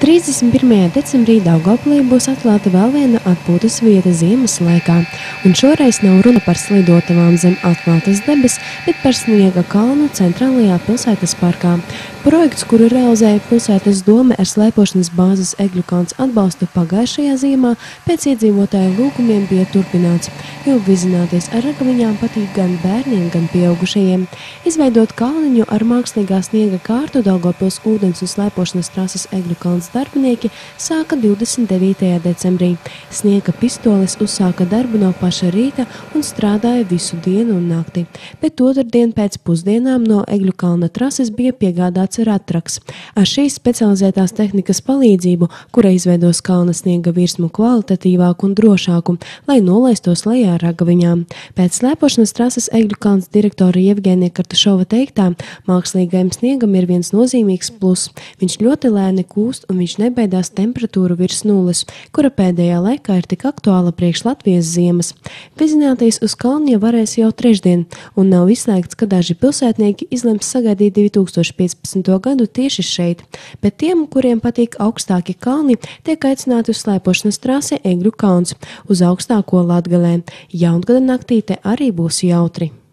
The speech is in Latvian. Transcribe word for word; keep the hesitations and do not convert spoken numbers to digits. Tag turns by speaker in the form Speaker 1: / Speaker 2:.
Speaker 1: trīsdesmit pirmajā decembrī Daugavpilī būs atklāta vēl viena atpūtas vieta ziemas laikā, un šoreiz nav runa par slidotavām zem atklātas debes, bet par sniega kalnu centrālajā pilsētas parkā. Projekts, kuru realizēja pilsētas dome ar slēpošanas bāzes Egļukalns atbalstu pagājušajā ziemā, pēc iedzīvotāju lūgumiem bija turpināts, jo vizināties ar ragaviņām patīk gan bērniem, gan pieaugušajiem. Izveidot kalniņu ar mākslīgā sniega kārtu Daugavpils ūdens un slēpošanas trases Egļukalns darbinieki sāka divdesmit devītajā decembrī. Sniega pistoles uzsāka darbu no paša rīta un strādāja visu dienu un nakti, bet otrdien pēc pusdienām no Egļukalna trases bija piegādāts ratraks. Ar šīs specializētās tehnikas palīdzību, kura izveidos kalna sniega virsmu kvalitatīvāku un drošāku, lai nolaistos lejā ragaviņām. Pēc slēpošanas trases Egļukalns direktora Jevgenija Kartušova teiktā, mākslīgajam sniegam ir viens nozīmīgs plus. Viņš ļoti lēni kūst un viņš nebaidās temperatūru virs nulles, kura pēdējā laikā ir tik aktuāla priekš Latvijas ziemas. Vizināties uz kalnu jau varēs jau trešdien, un nav izslēgts, ka daži pilsētnieki izlems sagaidīt divi tūkstoši piecpadsmito gadu tieši šeit, bet tiem, kuriem patīk augstāki kalni, tiek aicināti uz slēpošanas trase Egļukalns uz augstāko Latgalē. Jaungada naktī te arī būs jautri.